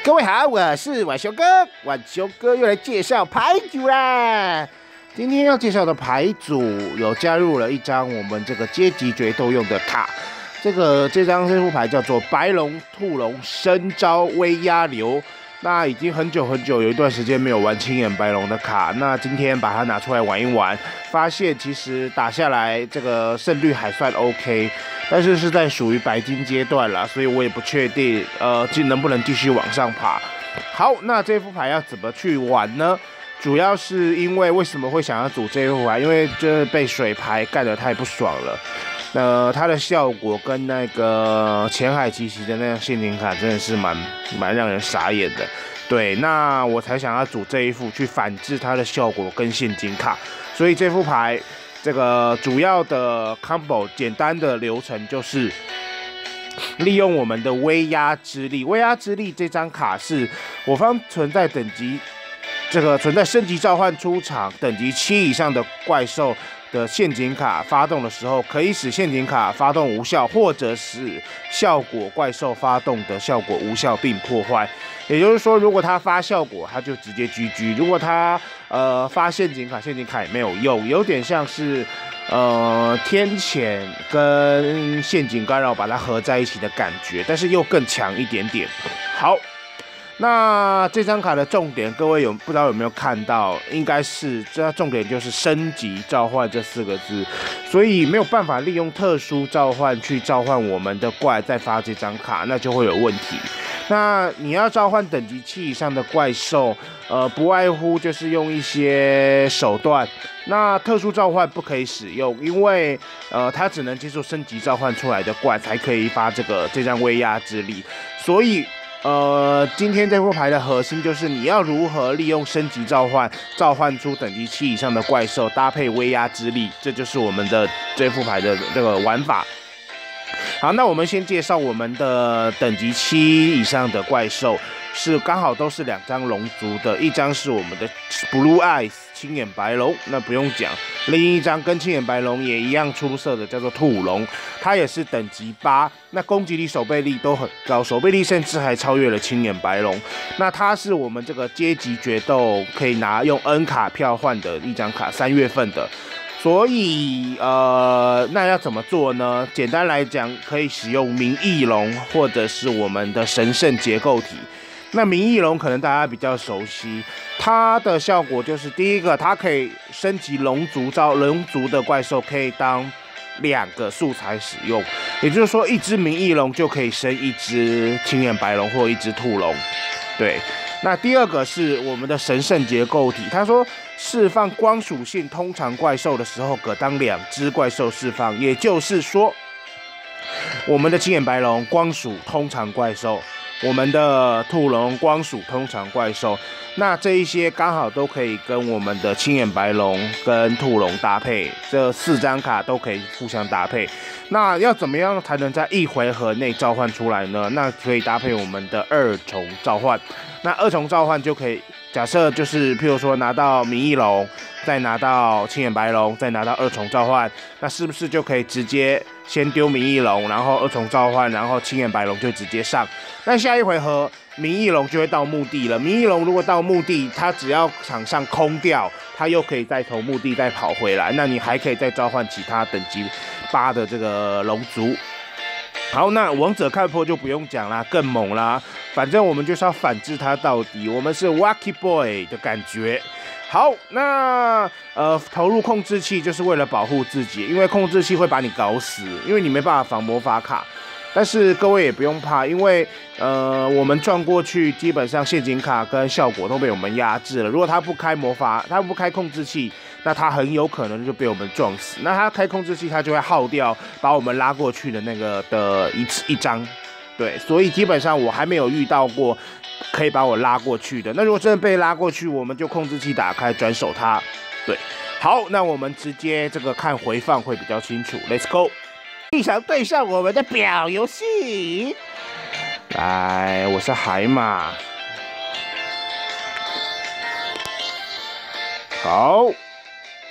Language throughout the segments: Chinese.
各位好，我是晚雄哥，晚雄哥又来介绍牌组啦。今天要介绍的牌组有加入了一张我们这个阶级决斗用的卡，这副牌叫做白龙兔龙深招威压流。那已经很久有一段时间没有玩青眼白龙的卡，那今天把它拿出来玩一玩，发现其实打下来这个胜率还算 OK， 但是是在属于白金阶段啦，所以我也不确定能不能继续往上爬。好，那这副牌要怎么去玩呢？主要是因为为什么会想要组这副牌，因为真的被水牌干得太不爽了。它的效果跟那个前海奇袭的那个陷阱卡真的是蛮让人傻眼的。对，那我才想要组这一副去反制它的效果跟陷阱卡。所以这副牌这个主要的 combo 简单的流程就是利用我们的威压之力。威压之力这张卡是我方存在升级召唤出场等级7以上的怪兽的陷阱卡发动的时候，可以使陷阱卡发动无效，或者是效果怪兽发动的效果无效并破坏。也就是说，如果它发效果，它就直接 GG； 如果它发陷阱卡，陷阱卡也没有用，有点像是天谴跟陷阱干扰把它合在一起的感觉，但是又更强一点点。好。那这张卡的重点，各位不知道有没有看到？应该是这重点就是升级召唤这4个字，所以没有办法利用特殊召唤去召唤我们的怪，再发这张卡，那就会有问题。那你要召唤等级7以上的怪兽，不外乎就是用一些手段。那特殊召唤不可以使用，因为它只能接受升级召唤出来的怪才可以发这张威压之力，所以。今天这副牌的核心就是你要如何利用升级召唤出等级7以上的怪兽，搭配威压之力，这就是我们的这副牌的这个玩法。好，那我们先介绍我们的等级7以上的怪兽，刚好都是2张龙族的，一张是我们的 Blue Eyes 青眼白龙，那不用讲，另一张跟青眼白龙也一样出色的叫做兔龙，它也是等级8，那攻击力、守备力都很高，守备力甚至还超越了青眼白龙。那它是我们这个阶级决斗可以用 N 卡票换的一张卡，3月份的。所以那要怎么做呢？简单来讲，可以使用明翼龙或者是我们的神圣结构体。那明翼龙可能大家比较熟悉，它的效果就是第一个，它可以升级龙族的怪兽，可以当2个素材使用，也就是说，一只明翼龙就可以生一只青眼白龙或一只兔龙。对，那第二个是我们的神圣结构体，他说释放光属性通常怪兽的时候，可当2只怪兽释放，也就是说，我们的青眼白龙光属通常怪兽。我们的兔龙光属通常怪兽，那这一些刚好都可以跟我们的青眼白龙跟兔龙搭配，这4张卡都可以互相搭配。那要怎么样才能在1回合内召唤出来呢？那可以搭配我们的2重召唤。那2重召唤就可以，假设就是譬如说拿到明翼龙，再拿到青眼白龙，再拿到2重召唤，那是不是就可以直接先丢明翼龙，然后2重召唤，然后青眼白龙就直接上？那下一回合明翼龙就会到墓地了。明翼龙如果到墓地，它只要场上空掉，它又可以再从墓地再跑回来。那你还可以再召唤其他等级8的这个龙族。好，那王者看破就不用讲啦，更猛啦。反正我们就是要反制它到底，我们是 Wacky Boy 的感觉。好，那投入控制器就是为了保护自己，因为控制器会把你搞死，因为你没办法防魔法卡。但是各位也不用怕，因为我们撞过去，基本上陷阱卡跟效果都被我们压制了。如果他不开他不开控制器，那他很有可能就被我们撞死。那他开控制器，他就会耗掉把我们拉过去的那个的一张。对，所以基本上我还没有遇到过可以把我拉过去的。那如果真的被拉过去，我们就控制器打开转手他。对，好，那我们直接这个看回放会比较清楚。Let's go。一场对上我们的表游戏，来，我是海马，好，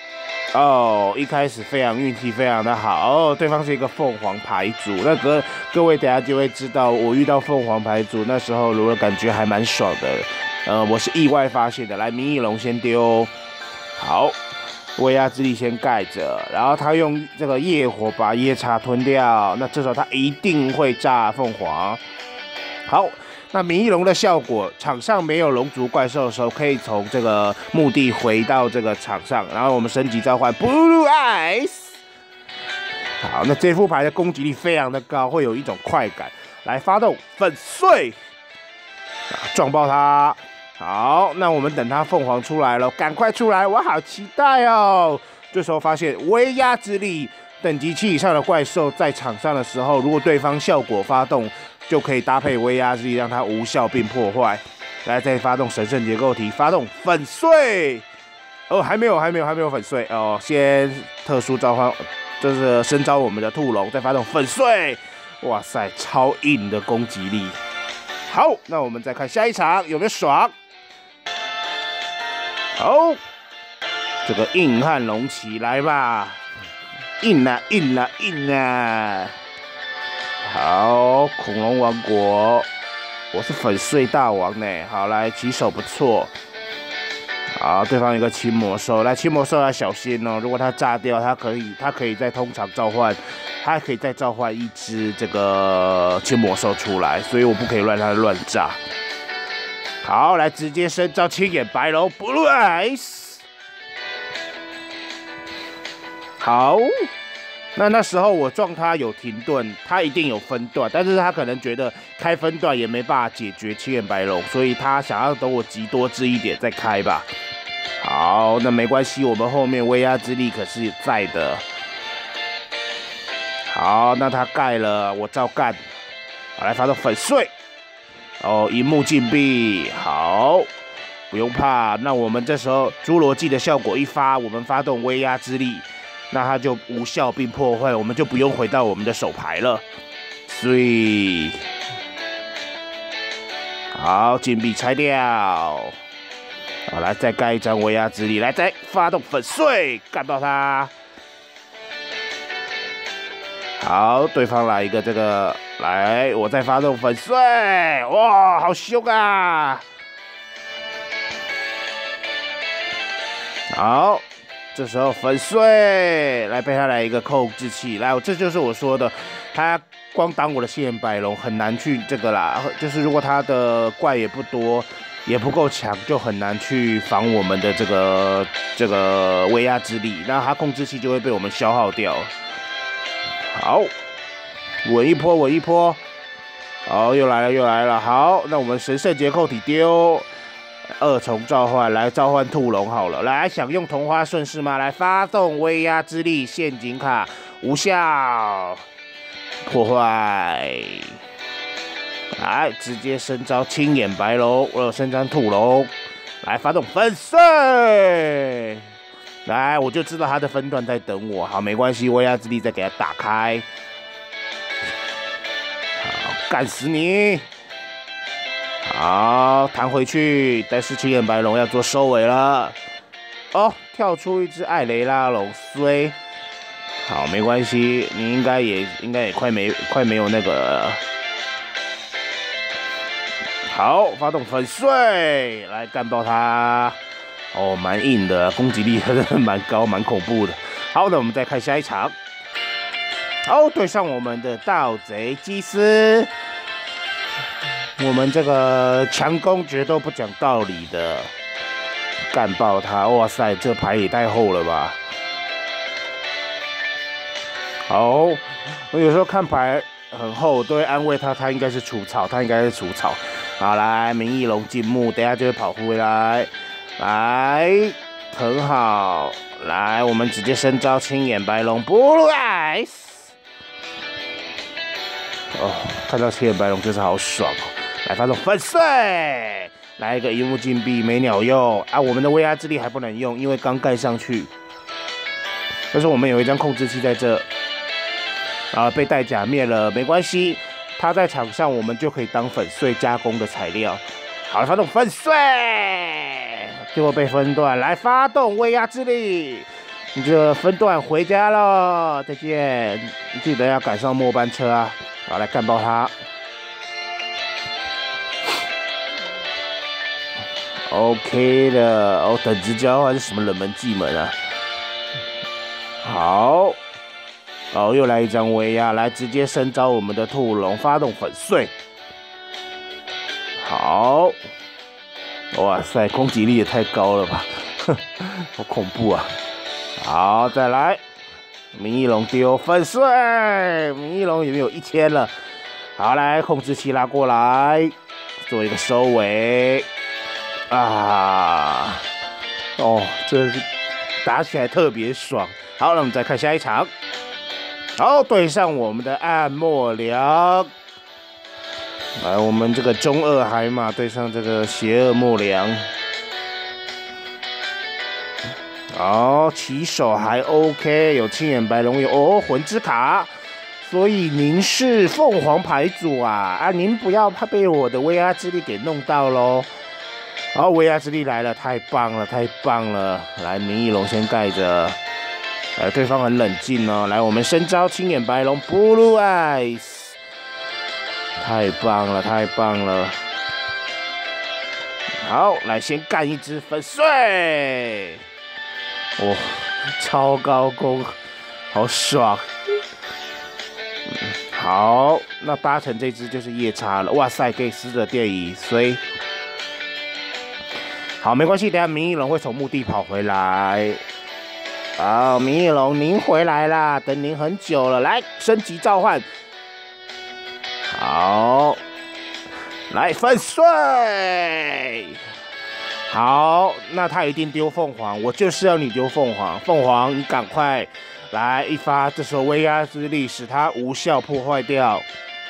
哦，一开始非常运气非常的好哦，对方是一个凤凰牌组，那各位等下就会知道，我遇到凤凰牌组那时候，如果感觉还蛮爽的，我是意外发现的。来，明翼龙先丢，好，威压之力先盖着，然后他用这个夜火把夜叉吞掉，那这时候他一定会炸凤凰。好。那明翼龙的效果，场上没有龙族怪兽的时候，可以从这个墓地回到这个场上，然后我们升级召唤 Blue Eyes。好，那这副牌的攻击力非常的高，会有一种快感。来发动粉碎，撞爆它。好，那我们等它凤凰出来了，赶快出来，我好期待哦。这时候发现威压之力，等级7以上的怪兽在场上的时候，如果对方效果发动。就可以搭配威压之力，让它无效并破坏。来，再发动神圣结构体，发动粉碎。哦，还没有粉碎哦。先特殊召唤，就是征召我们的兔龙，再发动粉碎。哇塞，超硬的攻击力。好，那我们再看下一场有没有爽？好，这个硬汉龙起来吧，硬啊！好，恐龙王国，我是粉碎大王呢。好，来起手不错。好，对方有一个青魔兽，来青魔兽要小心哦。如果它炸掉，它可以在通常召唤，它还可以再召唤一只这个青魔兽出来，所以我不可以让它乱炸。好，来直接升召青眼白龙 Blue Eyes。好。那时候我撞他有停顿，他一定有分段，但是他可能觉得开分段也没办法解决青眼白龙，所以他想要等我集多只一点再开吧。好，那没关系，我们后面威压之力可是在的。好，那他盖了，我照干。好，来发动粉碎。哦，银幕禁闭。好，不用怕。那我们这时候侏罗纪的效果一发，我们发动威压之力。那它就无效并破坏，我们就不用回到我们的手牌了。所以，好，禁闭拆掉。好，来再盖一张威压之力，来再发动粉碎，干爆它。好，对方来一个这个，来，我再发动粉碎，哇，好凶啊！好。这时候粉碎，来被他来一个控制器，来，这就是我说的，他光挡我的青眼白龙很难去这个啦，就是如果他的怪也不多，也不够强，就很难去防我们的这个威压之力，那他控制器就会被我们消耗掉。好，稳一波，好，又来了，好，那我们神圣结构体丢。二重召唤，来召唤兔龙好了。来，想用同花顺势吗？来发动威压之力，陷阱卡无效，破坏。来，直接升召青眼白龙，我有升张兔龙。来，发动粉碎。来，我就知道他的分段在等我。好，没关系，威压之力再给他打开。好，干死你！好，弹回去，但是青眼白龙要做收尾了。哦，跳出一只艾雷拉龙衰。好，没关系，你应该也快没有那个了。好，发动粉碎，来干爆它。哦，蛮硬的，攻击力真的蛮高，蛮恐怖的。好，那我们再看下一场。好，对上我们的盗贼祭司。我们这个强攻决斗不讲道理的，干爆他！哇塞，这牌也太厚了吧！好，我有时候看牌很厚，都会安慰他，他应该是除草，好，来，明翼龙进墓，等一下就会跑回来。来，很好，来，我们直接升召青眼白龙 Blue Eyes。哦，看到青眼白龙就是好爽哦！来发动粉碎，来一个银幕禁闭没鸟用啊！我们的威压之力还不能用，因为刚盖上去。但是我们有一张控制器在这，啊，被带甲灭了，没关系，他在场上我们就可以当粉碎加工的材料。好，发动粉碎，结果被分段，来发动威压之力， 你这分段回家喽，再见！记得要赶上末班车啊！好，来干爆他。OK 的哦，等值交换是什么冷门技能啊？好，哦，又来一张威压，来直接深招我们的兔龙，发动粉碎。好，哇塞，攻击力也太高了吧，好恐怖啊！好，再来，明翼龙丢粉碎，明翼龙已经有1000了。好，来控制器拉过来，做一个收尾。啊，哦，这打起来特别爽。好，那我们再看下一场。好，对上我们的暗末良。来，我们这个中二海马对上这个邪恶末良。好，起手还 OK， 有青眼白龙，有哦魂之卡，所以您是凤凰牌组啊！啊，您不要怕被我的威压之力给弄到喽。好，威压之力来了，太棒了，太棒了！来，明翼龙先盖着，对方很冷静哦。来，我们深招青眼白龙 Blue Eyes， 太棒了，太棒了！好，来先干一只粉碎。哇，超高攻，好爽！好，那8成这只就是夜叉了。哇塞，可以撕着电椅衰。好，没关系，等下明翼龙会从墓地跑回来。好，明翼龙您回来啦，等您很久了。来，升级召唤。好，来粉碎。好，那他一定丢凤凰，我就是要你丢凤凰。凤凰，你赶快来一发，这时候威压之力使它无效破坏掉。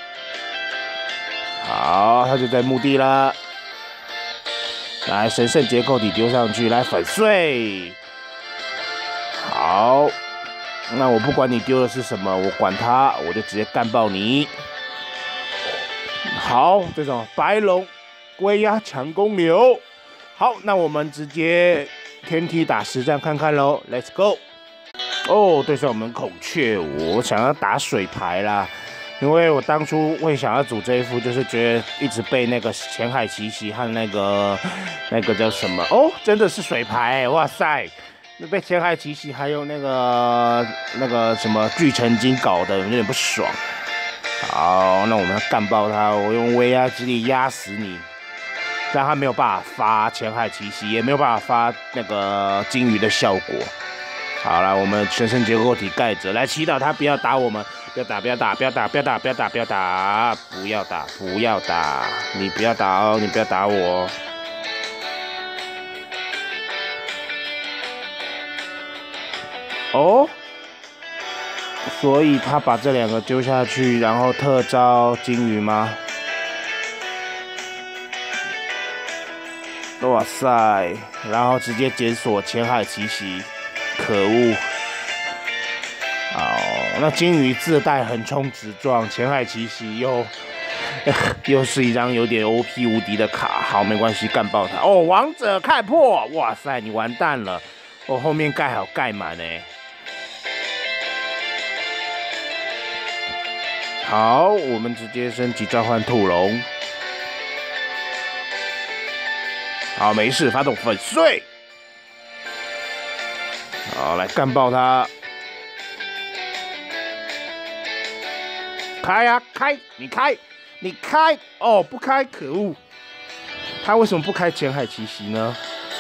好，他就在墓地了。来，神圣结构体丢上去，来粉碎。好，那我不管你丢的是什么，我管它，我就直接干爆你。好，这种白龙威压强攻流。好，那我们直接天梯打实战看看喽 ，Let's go！ 哦，对上我们孔雀舞，我想要打水牌啦，因为我当初会想要组这一副，就是觉得一直被那个浅海奇袭和那个叫什么哦，真的是水牌，哇塞！那被浅海奇袭还有那个什么巨成金搞的有点不爽。好，那我们要干爆他，我用威压之力压死你。但他没有办法发浅海奇袭，也没有办法发那个金鱼的效果。好了，我们神圣结构体盖着，来祈祷他不要打我们，不要打，不要打，不要打，不要打，不要打，不要打，不要打，不要打，你不要打哦，你不要打我。哦，所以他把这2个丢下去，然后特招金鱼吗？哇塞！然后直接检索浅海奇袭，可恶！好，那金鱼自带横冲直撞，浅海奇袭又是一张有点 OP 无敌的卡。好，没关系，干爆它！哦，王者看破！哇塞，你完蛋了！我后面盖好盖满哎。好，我们直接升级召唤兔龙。好，没事，发动粉碎。好，来干爆他！开啊，开！你开，你开！哦，不开，可恶！他为什么不开浅海奇袭呢？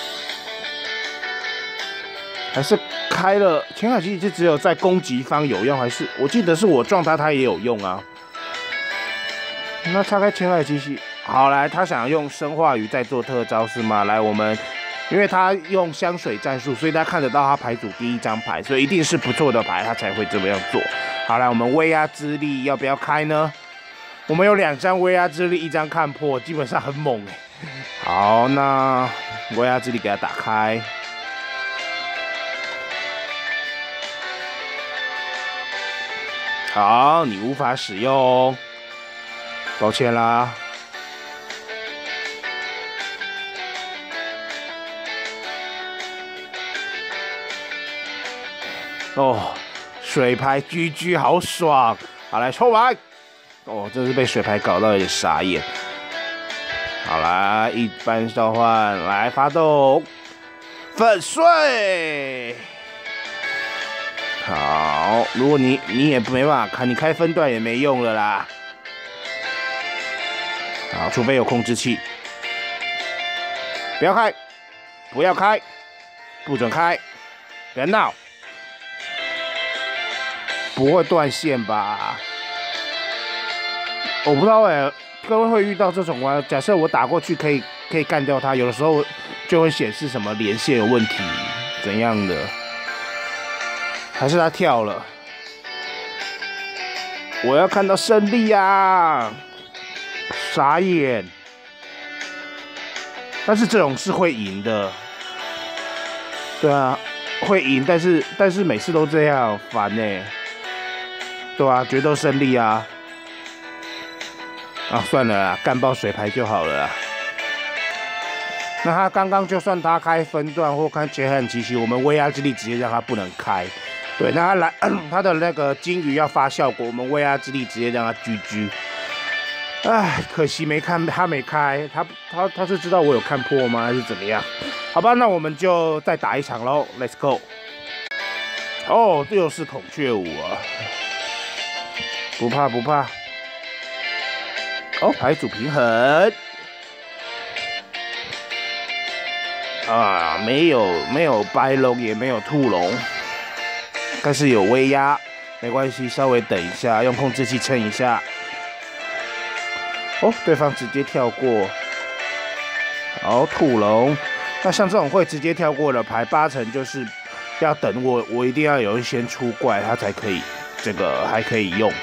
还是开了浅海奇袭是只有在攻击方有用，还是我记得是我撞他，他也有用啊？那拆开浅海奇袭。好，来，他想用生化鱼再做特招是吗？来，我们，因为他用香水战术，所以他看得到他牌组第1张牌，所以一定是不错的牌，他才会这么样做。好，来，我们威压之力要不要开呢？我们有2张威压之力，1张看破，基本上很猛哎。好，那威压之力给他打开。好，你无法使用，抱歉啦。 哦，水牌GG好爽！好，来抽牌。哦，真是被水牌搞到有点傻眼。好啦，一般召唤来发动粉碎。好，如果你也没办法看，你开分段也没用了啦。好，除非有控制器。不要开，不要开，不准开，别闹。不会断线吧？我不知道各位会遇到这种吗？假设我打过去可以干掉他，有的时候就会显示什么连线有问题，怎样的？还是他跳了？我要看到胜利啊！傻眼。但是这种是会赢的，对啊，会赢，但是每次都这样，烦呢。对啊，决斗胜利啊！啊，算了啦，干爆水牌就好了啦。那他刚刚就算他开分段或开结痕奇袭，我们威压之力直接让他不能开。对，那他的那个金鱼要发效果，我们威压之力直接让他GG。唉，可惜没看，他没开，他是知道我有看破吗？还是怎么样？好吧，那我们就再打一场喽 ，Let's go。哦，这又是孔雀舞啊！不怕不怕。哦，牌组平衡。啊，没有白龙，也没有兔龙，但是有威压，没关系，稍微等一下，用控制器撑一下。哦，对方直接跳过。好，兔龙。那像这种会直接跳过的牌，8成就是要等我一定要有人先出怪，它才可以，这个还可以用。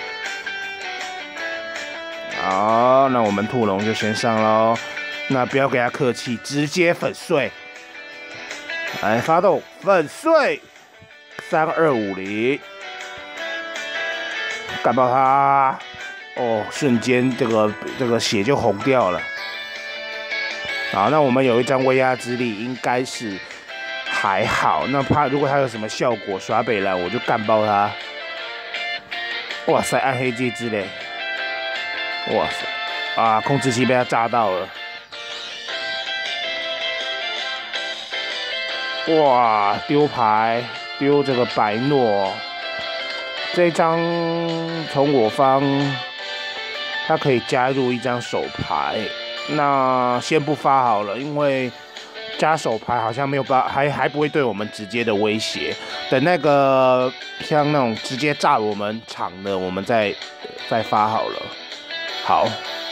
好，那我们兔龙就先上喽。那不要给他客气，直接粉碎。来发动粉碎，3250，干爆他！哦，瞬间这个血就红掉了。好，那我们有一张威压之力，应该是还好。那怕如果他有什么效果耍北兰，我就干爆他。哇塞，暗黑戒指嘞！哇塞，啊，控制器被他炸到了。哇，丢牌，丢这个白诺。这一张从我方，它可以加入一张手牌。那先不发好了，因为加手牌好像没有办法，还不会对我们直接的威胁。等那个像那种直接炸我们场的，我们再发好了。好。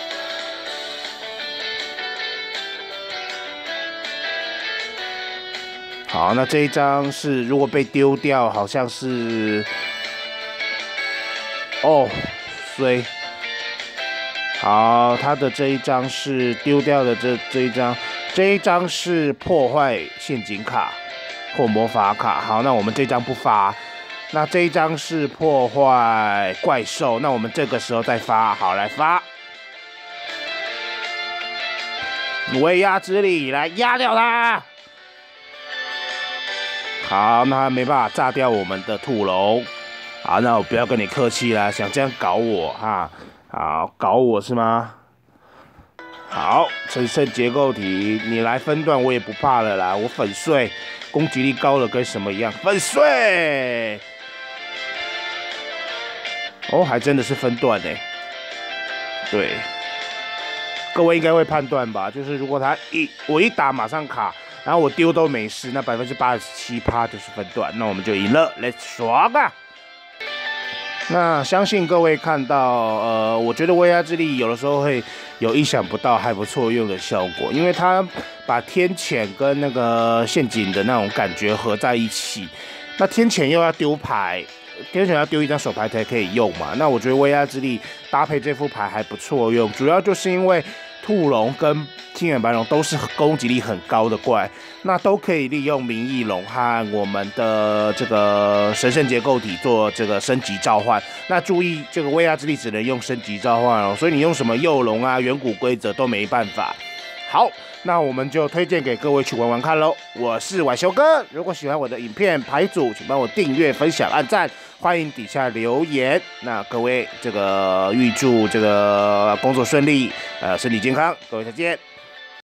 好，那这一张是如果被丢掉，好像是哦，衰。好，他的这一张是丢掉的这一张，这一张是破坏陷阱卡或魔法卡。好，那我们这张不发。那这一张是破坏怪兽，那我们这个时候再发。好，来发。威压之力来压掉它。好，那他没办法炸掉我们的兔龙。好，那我不要跟你客气啦，想这样搞我哈？好，搞我是吗？好，神圣结构体，你来分段我也不怕了啦，我粉碎，攻击力高了跟什么一样，粉碎。哦，还真的是分段欸。对，各位应该会判断吧？就是如果我一打马上卡。然后我丢都没事，那87%就是分段，那我们就赢了 ，Let's 爽啊！那相信各位看到，我觉得威压之力有的时候会有意想不到还不错用的效果，因为它把天谴跟那个陷阱的那种感觉合在一起。那天谴又要丢牌，天谴要丢一张手牌才可以用嘛。那我觉得威压之力搭配这副牌还不错用，主要就是因为兔龙跟青眼白龙都是攻击力很高的怪，那都可以利用明翼龙和我们的这个神圣结构体做这个升级召唤。那注意，这个威压之力只能用升级召唤哦，所以你用什么幼龙啊、远古规则都没办法。 好，那我们就推荐给各位去玩玩看喽。我是浣熊哥，如果喜欢我的影片牌组，请帮我订阅、分享、按赞，欢迎底下留言。那各位这个预祝这个工作顺利，身体健康，各位再见。